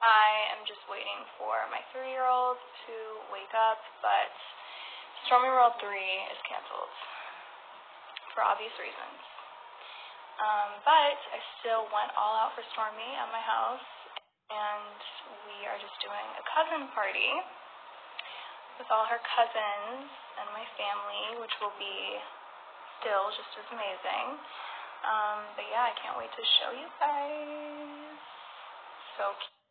I am just waiting for my 3-year-old to wake up, but Stormy World 3 is canceled for obvious reasons. But I still went all out for Stormy at my house, and we are just doing a cousin party with all her cousins and my family, which will be still just as amazing. But yeah, I can't wait to show you guys. So cute.